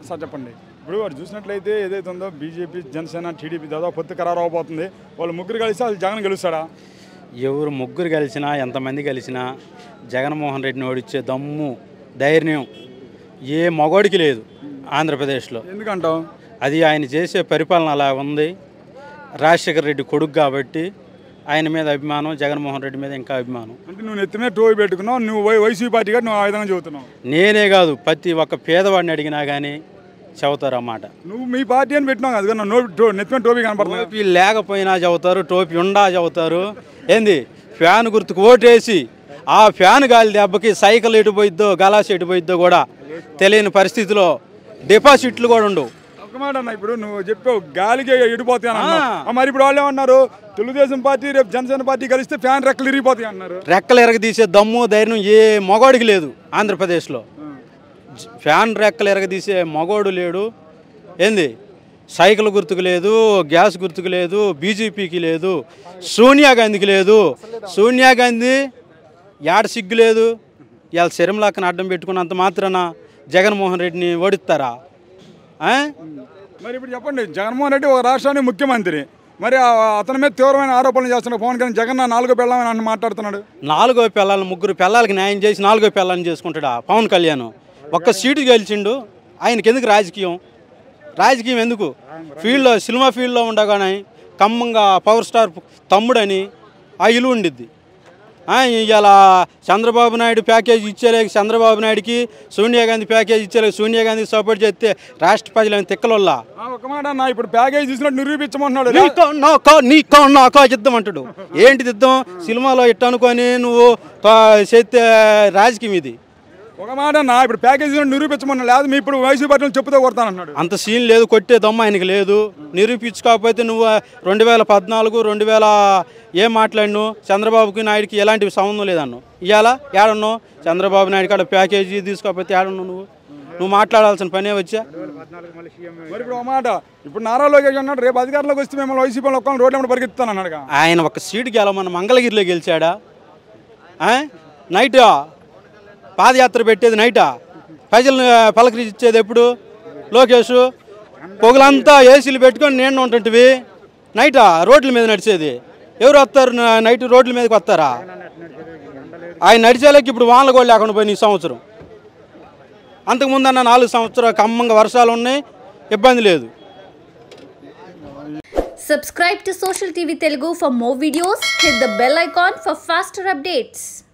Sir చెప్పండి. ఇప్పుడు వాడు చూసినట్లయితే ఏదైతే ఉందో బీజేపీ, జనసేన, టీడీపీ దాదాపు పొత్తు ఖరారు అవబోతుంది. వాళ్ళు ముగ్గురు కలిసి వాళ్ళు జగన్ గెలుస్తాడా? ఎవరు ముగ్గురు కలిసినా ఎంతమంది కలిసినా జగన్మోహన్ రెడ్డిని ఓడించే దమ్ము ధైర్యం ఏ మగోడికి లేదు ఆంధ్రప్రదేశ్లో. ఎందుకంటావు? అది ఆయన చేసే పరిపాలన అలా ఉంది. రాజశేఖర రెడ్డి కొడుకు కాబట్టి ఆయన మీద అభిమానం, జగన్మోహన్ రెడ్డి మీద ఇంకా అభిమానం. అంటే నువ్వు నెత్తి మీద టోపీ పెట్టుకున్నావు, నువ్వు వైసీపీ పార్టీ కాబట్టి నువ్వు ఆ విధంగా చెబుతున్నావు. నేనే కాదు, ప్రతి ఒక్క పేదవాడిని అడిగినా కానీ చెబుతారు అన్నమాట. నువ్వు మీ పార్టీ అని పెట్టినావు కదా, నెత్తి మీద టోపీ కనపడుతుంది. టోపీ లేకపోయినా చెబుతారు, టోపీ ఉండా చెబుతారు. ఏంది ఫ్యాన్ గుర్తుకు ఓటేసి ఆ ఫ్యాన్ గాలి దెబ్బకి సైకిల్ ఎటుపోయిద్దో గలాస్ ఎటుపోయిద్దో కూడా తెలియని పరిస్థితిలో డిపాజిట్లు కూడా ఉండవు. ఒక మాట అన్న, ఇప్పుడు నువ్వు చెప్పావు గాలికి ఎడిపోతాయి అన్న, మరి ఇప్పుడు వాళ్ళు ఏమన్నారు, తెలుగుదేశం పార్టీ రేపు జనసేన పార్టీ కలిస్తే ఫ్యాన్ రెక్కలు ఇరిగిపోతాయి అన్నారు. రెక్కలు ఎరగదీసే దమ్ము ధైర్యం ఏ మగోడికి లేదు ఆంధ్రప్రదేశ్లో. ఫ్యాన్ రెక్కలు ఎరగదీసే మగోడు లేడు. ఏంది సైకిల్ గుర్తుకు లేదు, గ్యాస్ గుర్తుకు లేదు, బీజేపీకి లేదు, సోనియా గాంధీకి లేదు. సోనియా గాంధీ ఏడ సిగ్గు లేదు. ఇవాళ శరంలాక్కని అడ్డం పెట్టుకున్నంత మాత్రాన జగన్మోహన్ రెడ్డిని ఓడిస్తారా? మరి ఇప్పుడు చెప్పండి, జగన్మోహన్ రెడ్డి ఒక రాష్ట్రానికి ముఖ్యమంత్రి, మరి అతని మీద తీవ్రమైన ఆరోపణలు చేస్తున్నారు పవన్ కళ్యాణ్. జగన్ 4వ పిల్లలని అని మాట్లాడుతున్నాడు. 4వ పిల్లలు, 3 పిల్లలకి న్యాయం చేసి 4వ పిల్లని చేసుకుంటాడా పవన్ కళ్యాణ్? ఒక్క సీటు గెలిచిండు, ఆయనకి ఎందుకు రాజకీయం? రాజకీయం ఎందుకు? ఫీల్డ్లో, సినిమా ఫీల్డ్లో ఉండగానే ఖమ్మంగా పవర్ స్టార్ తమ్ముడని ఆ ఇల్లు ఉండిద్ది. ఇవాళ చంద్రబాబు నాయుడు ప్యాకేజ్ ఇచ్చేలేక చంద్రబాబు నాయుడికి, సోనియా గాంధీ ప్యాకేజ్ ఇచ్చేలేక సోనియా గాంధీకి సపోర్ట్ చేస్తే రాష్ట్ర ప్రజలు తిక్కలోళ్ళ. ఒక మాట అన్న, ఇప్పుడు ప్యాకేజ్ చూసినట్టు నిరూపించమంటున్నాడు. నీకో యుద్ధం అంటాడు. ఏంటి యుద్ధం? సినిమాలో ఇట్ట అనుకొని నువ్వు చేస్తే రాజకీయం ఇది. ఒక మాట అన్న, ఇప్పుడు ప్యాకేజ్ నిరూపించమన్నాడు, లేదు మీ ఇప్పుడు వైసీపీ పార్టీలు చెప్పుతో కొడతానన్నాడు. అంత సీన్ లేదు, కొట్టే దమ్మ ఆయనకి లేదు. నిరూపించుకోకపోతే నువ్వు 2014, 2000 ఏం మాట్లాడిను? చంద్రబాబుకి నాయుడికి ఎలాంటి సంబంధం లేదన్ను. ఇవాళ ఏడన్నావు? చంద్రబాబు నాయుడు కాడ ప్యాకేజీ తీసుకోకపోతే ఏడన్నావు? నువ్వు మాట్లాడాల్సిన పనే వచ్చా. మరి ఇప్పుడు ఒక మాట, ఇప్పుడు నారా లోకేష్ అన్నాడు రేపు అధికారంలోకి వస్తే మిమ్మల్ని వైసీపీ ఒక్కరిని రోడ్డు మీద పరిగెత్తాను అన్నాడు. ఆయన ఒక సీటు గెలవమన్న మంగళగిరిలో గెలిచాడా? నైట్ పాదయాత్ర పెట్టేది నైటా? ప్రజలను పలకరించేది ఎప్పుడు? లోకేష్ పొగలంతా ఏసీలు పెట్టుకొని నేను ఉంటుంటివి, నైటా రోడ్ల మీద నడిచేది? ఎవరు వస్తారు నైట్ రోడ్ల మీదకి వస్తారా? ఆయన నడిచేలాకి ఇప్పుడు వానలు కూడా లేకుండా పోయి ఈ సంవత్సరం. అంతకుముందు అన్న 4 సంవత్సరాలు ఖమ్మంగా వర్షాలు ఉన్నాయి, ఇబ్బంది లేదు. Subscribe to Social TV Telugu for more videos. Hit the bell icon for faster updates.